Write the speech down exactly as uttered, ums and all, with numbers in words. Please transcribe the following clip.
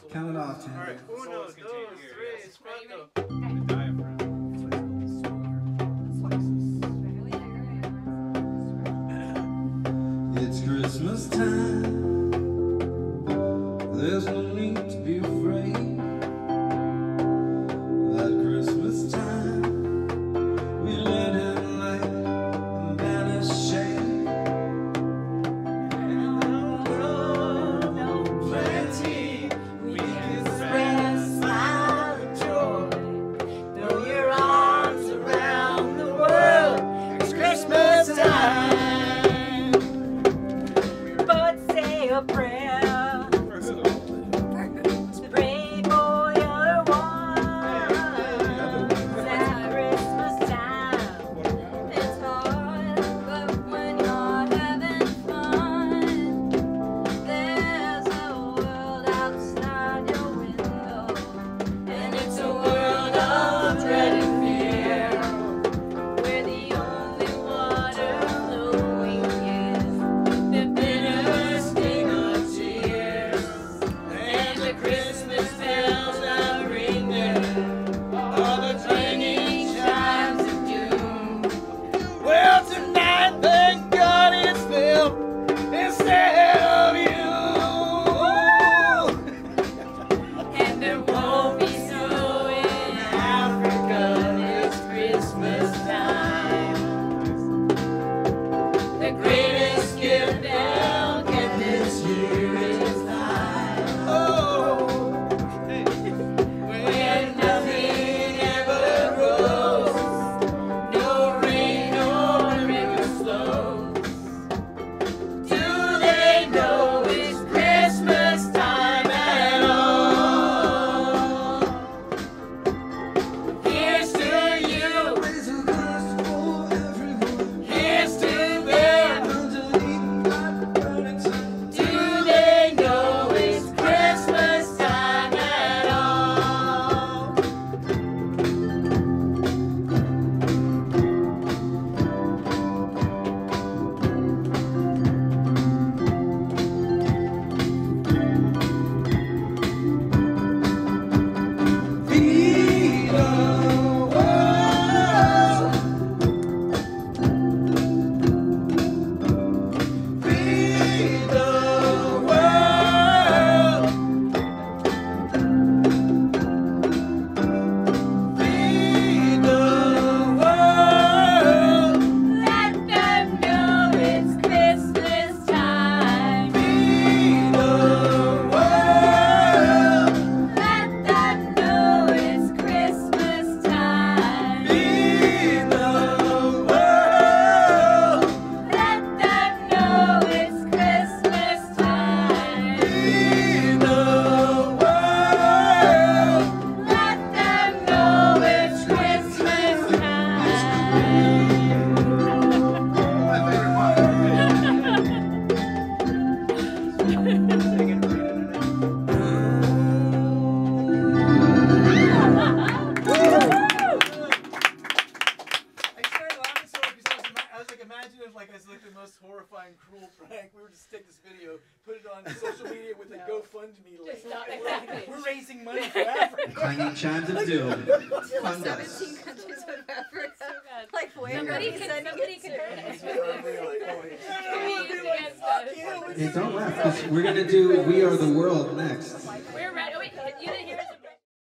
Count it off, Tim. All right. Uno, dos, tres, cuatro. The diaphragm. It's Christmas time. There's no need to be afraid. At Christmas time, we let him light and banish shame. And the world of plenty, we can spread a smile of joy. Throw your arms around the world. It's Christmas time. But say a prayer. horrifying, cruel prank. We were just take this video, put it on social media with a no. GoFundMe link. Just not exactly. We're raising money for Africa. Clanging chimes of doom. Fund us. seventeen countries of Africa. So good. Like where Somebody are we can, sending somebody it can to? hurt us. Hey, don't laugh, 'cause we're gonna do We Are the World next. We're ready. Oh, wait, you didn't